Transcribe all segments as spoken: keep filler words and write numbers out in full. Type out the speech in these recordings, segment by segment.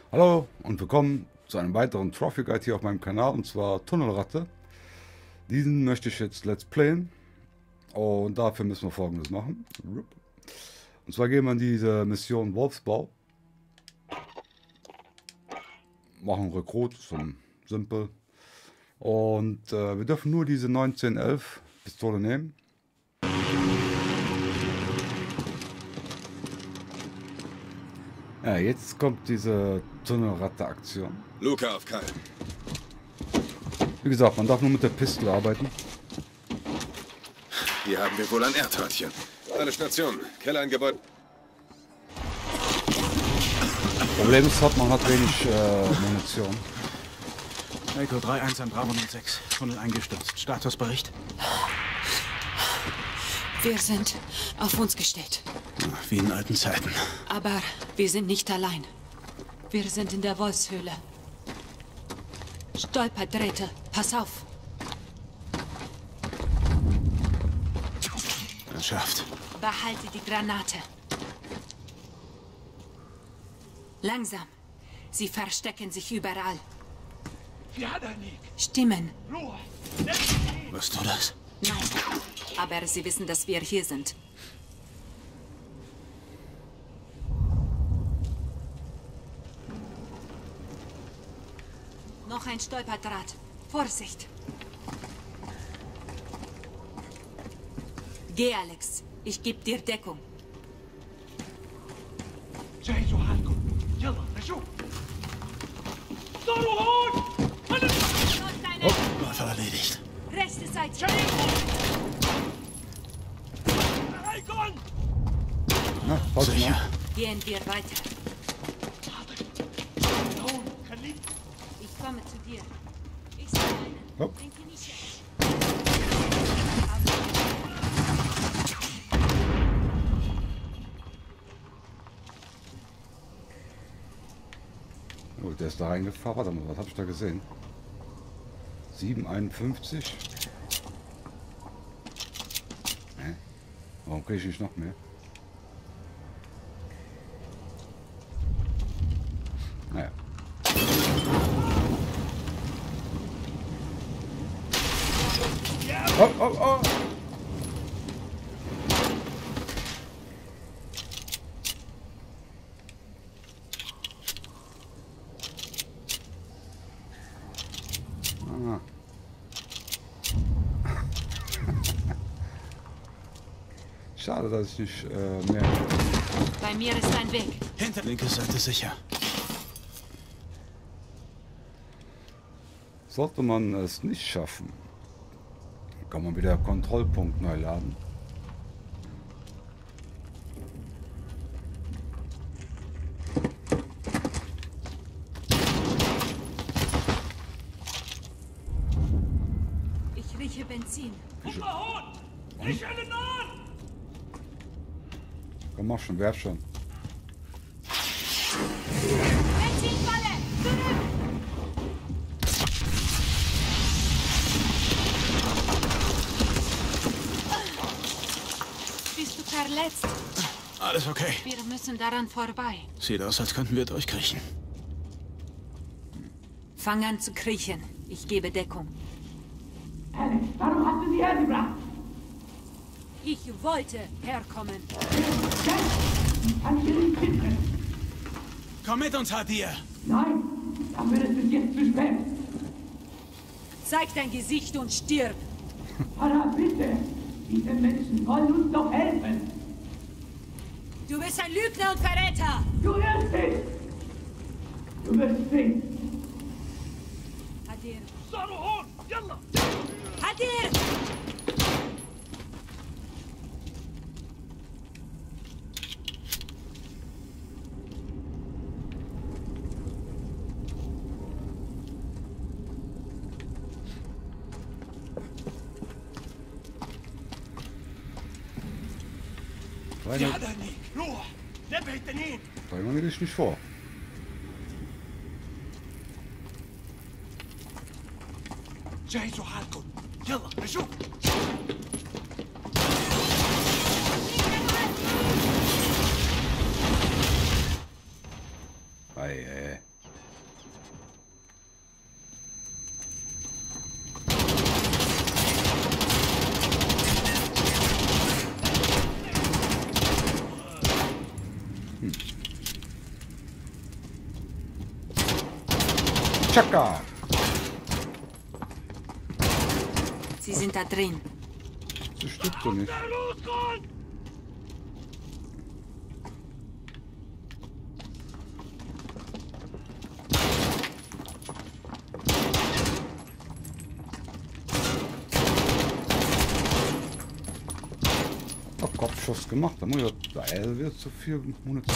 Hallo und willkommen zu einem weiteren Trophy Guide hier auf meinem Kanal, und zwar Tunnelratte. Diesen möchte ich jetzt Let's Playen und dafür müssen wir Folgendes machen. Und zwar gehen wir in diese Mission Wolfsbau, machen Rekrut zum Simpel und äh, wir dürfen nur diese neunzehn elf Pistole nehmen. Ja, jetzt kommt diese Tunnelratte-Aktion. Luca auf Kai. Wie gesagt, man darf nur mit der Pistole arbeiten. Hier haben wir wohl ein Erdhörnchen. Eine Station. Keller ein Gebäude. Problem ist, hat, man hat wenig äh, Munition. Echo drei eins an Bravo null sechs. Tunnel eingestürzt. Statusbericht? Wir sind auf uns gestellt. Wie in alten Zeiten. Aber wir sind nicht allein. Wir sind in der Wolfshöhle. Stolperdrähte, pass auf. Geschafft. Behalte die Granate. Langsam. Sie verstecken sich überall. Stimmen. Wirst du das? Nein. Aber sie wissen, dass wir hier sind. Noch ein Stolperdraht. Vorsicht. Geh, Alex. Ich gebe dir Deckung. Oh, Waffe erledigt. Rechte Seite. Na, pause mal. Sicher. Gehen wir weiter. Ich komme zu dir. Ich sehe einen. Hopp. Denke nicht. Oh, der ist da reingefahren. Warte mal, was habe ich da gesehen? sieben einundfünfzig. Hä? Warum kriege ich nicht noch mehr? Naja. Oh, oh, oh! Ah. Schade, dass ich nicht äh, mehr... Bei mir ist ein Weg. Hinter linke Seite sicher. Sollte man es nicht schaffen, kann man wieder Kontrollpunkt neu laden. Ich rieche Benzin. Komm, mach schon, werf schon. Benzinfalle! Zurück! Bist du verletzt? Alles okay. Wir müssen daran vorbei. Sieht aus, als könnten wir durchkriechen. Fang an zu kriechen. Ich gebe Deckung. Alex, warum hast du sie hergebracht? Ich wollte herkommen. Ich kann hier nicht finden. Komm mit uns, Hadir! Nein, dafür ist es jetzt zu spät. Zeig dein Gesicht und stirb. Farah, bitte. Diese Menschen wollen uns doch helfen. Du bist ein Lügner und Verräter. Du irrst dich. Du wirst sehen. Hadir. Hadir! Kleine, Kleiner geht ich nicht vor. جهزوا حالكم يلا نشوف Ei, ei, ei. Chaka! Sie sind da drin. Das stimmt so nicht. Hab Kopfschuss gemacht, da muss ich da wird zu viel Munition.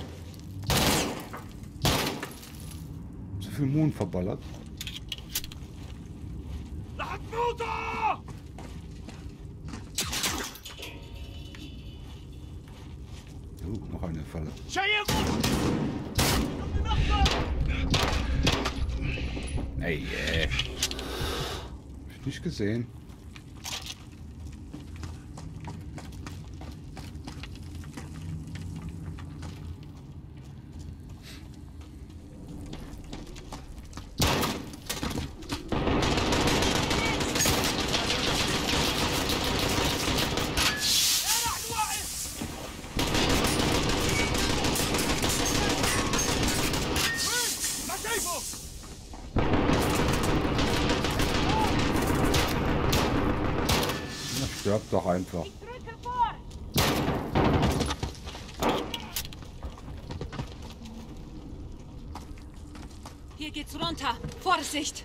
Zu viel Mond verballert. Uh, noch eine Falle. Ey, ey. Hab ich nicht gesehen. Stirbt doch einfach. Hier geht's runter. Vorsicht!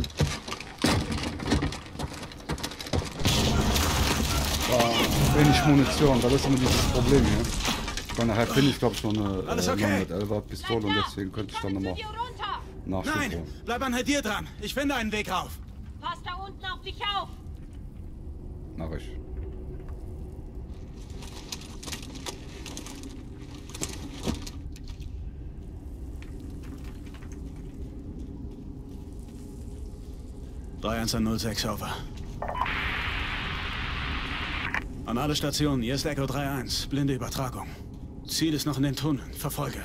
Ah, wenig Munition, das ist immer dieses Problem hier. Weil nachher finde ich glaube ich noch eine Alles äh, okay? neun elfer Pistole und deswegen könnte ich dann nochmal nachschubern. Nein, bleib an dir dran. Ich finde einen Weg rauf. Pass da unten auf dich auf! Mach ich. drei eins null sechs, over. An alle Stationen, hier ist Echo drei eins. Blinde Übertragung. Ziel ist noch in den Tunneln. Verfolge.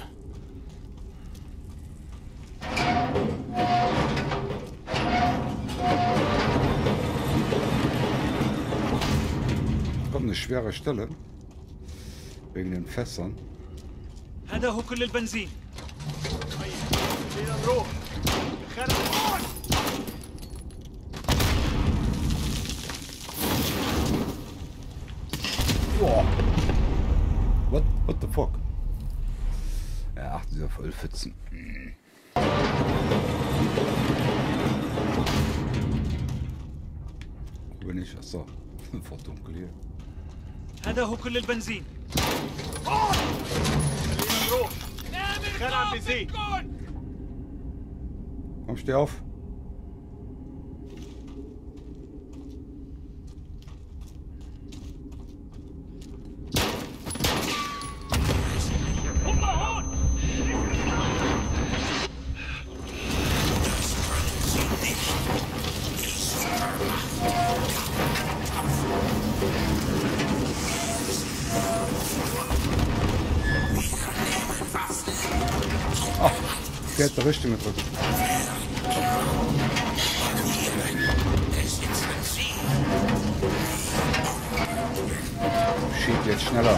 Kommt eine schwere Stelle. Wegen den Fässern. هذا هو كل البنزين. خلينا نروح. خلينا Boah. What? What the fuck? Ja, ach, dieser Vollpfützen. Hm. Wo bin ich? Achso. Vor dunkel hier. هذا هو كل البنزين. خلينا نروح. خير عم بيزيد. Komm, steh auf. Der hat die Richtung gedrückt. Schiebt jetzt schneller.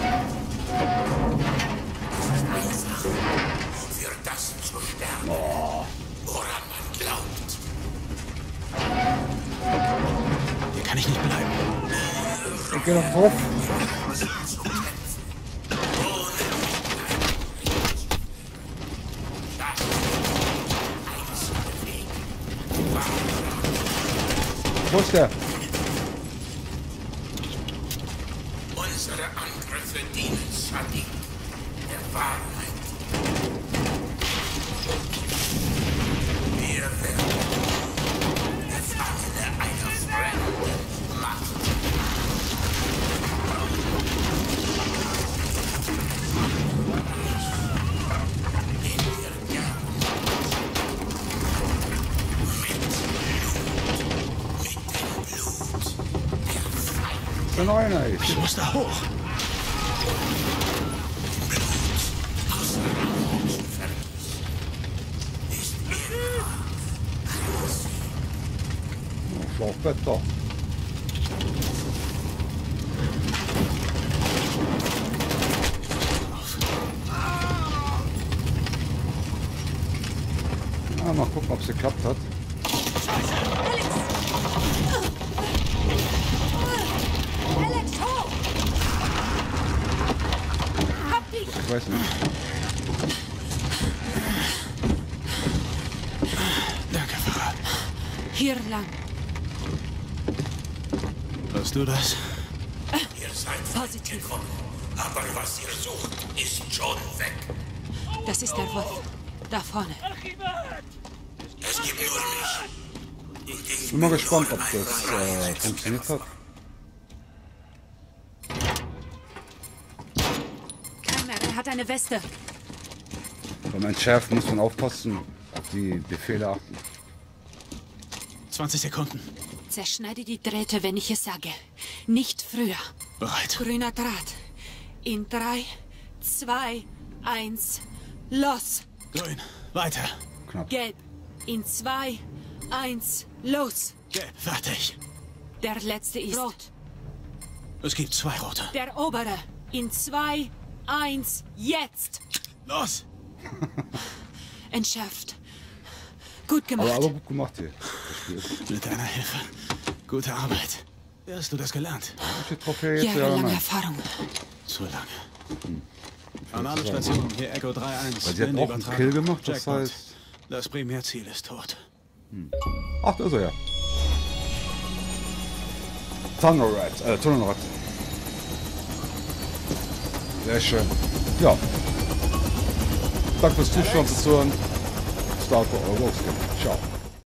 Für das zu sterben, Oh. woran man glaubt. Hier kann ich nicht bleiben. Ich geh doch drauf. Wo ist der? Unsere Angriffe dienen Sadiq, der Wahrheit. Wir werden Gefangene einer fremden Macht. Der Neuner ist. Ich muss da hoch. Schlafbett da. Mal gucken, ob es geklappt hat. Alex! Alex, hoch! Hab dich! Ich weiß nicht. Danke, Pfarrer. Hier lang. Hörst du das? Ihr seid Positiv. gekommen, aber was ihr sucht, ist schon weg. Das ist der Wolf. Da vorne. Es gibt nur mich. Und ich Bin mal bin gespannt, nur ob mein das äh, Freiheit funktioniert hat. Keiner, er hat eine Weste. Beim Entschärfen muss man aufpassen, auf die Befehle achten. zwanzig Sekunden. Zerschneide die Drähte, wenn ich es sage. Nicht früher. Bereit. Grüner Draht. In drei, zwei, eins, los. Grün. Weiter. Knapp. Gelb. In zwei, eins, los. Gelb. Fertig. Der letzte ist rot. Es gibt zwei rote. Der obere. In zwei, eins, jetzt. Los! Entschärft. Gut gemacht. Aber, aber gut gemacht hier. Das Spiel. Mit deiner Hilfe. Gute Arbeit. Wie hast du das gelernt? Die Trophäe jetzt ja Jahrelange nein. Erfahrung. Zu lange. An alle Stationen. Hier Echo drei eins. Weil sie hat auch einen Kill gemacht, das Jackpot. heißt... Das Primärziel ist tot. Ach, da ist er ja. Tunnelrat, äh, Tunnelrat. Sehr schön. Ja. Danke fürs Zuschauen, fürs Zuhören. Star Wars. Ciao.